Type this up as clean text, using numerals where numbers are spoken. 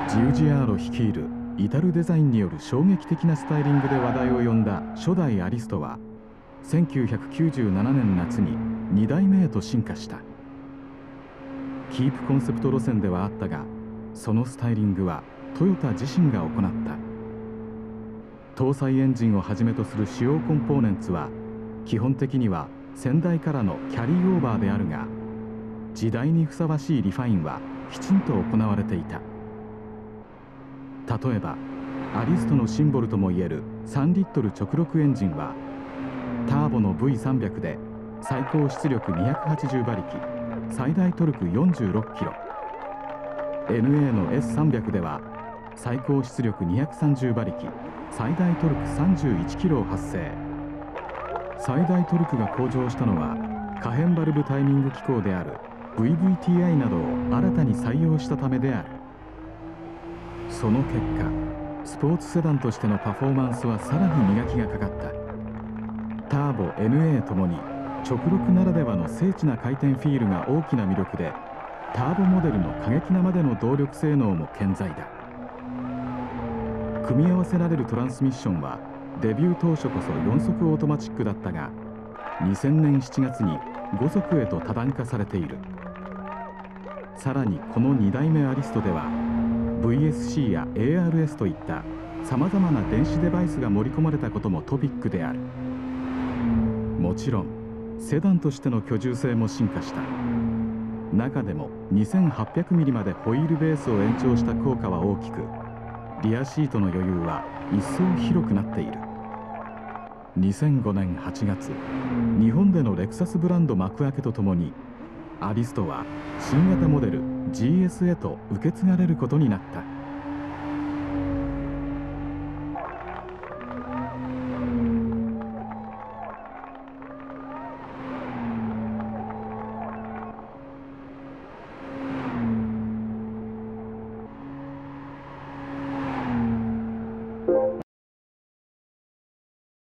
ジウジアーロ率いる至るデザインによる衝撃的なスタイリングで話題を呼んだ初代アリストは1997年夏に2代目へと進化した。キープコンセプト路線ではあったが、そのスタイリングはトヨタ自身が行った。搭載エンジンをはじめとする主要コンポーネンツは基本的には先代からのキャリーオーバーであるが、時代にふさわしいリファインはきちんと行われていた。例えばアリストのシンボルともいえる3リットル直6エンジンはターボの V300 で最高出力280馬力、最大トルク46キロ、 NA の S300 では最高出力230馬力、最大トルク31キロを発生。最大トルクが向上したのは可変バルブタイミング機構である VVTi などを新たに採用したためである。その結果、スポーツセダンとしてのパフォーマンスはさらに磨きがかかった。ターボ NA ともに直6ならではの精緻な回転フィールが大きな魅力で、ターボモデルの過激なまでの動力性能も健在だ。組み合わせられるトランスミッションはデビュー当初こそ4速オートマチックだったが、2000年7月に5速へと多段化されている。さらにこの2代目アリストでは VSC や ARS といったさまざまな電子デバイスが盛り込まれたこともトピックである。もちろんセダンとしての居住性も進化した。中でも 2800mm までホイールベースを延長した効果は大きく、リアシートの余裕は一層広くなっている。2005年8月、日本でのレクサスブランド幕開けとともにアリストは新型モデル GS へと受け継がれることになった。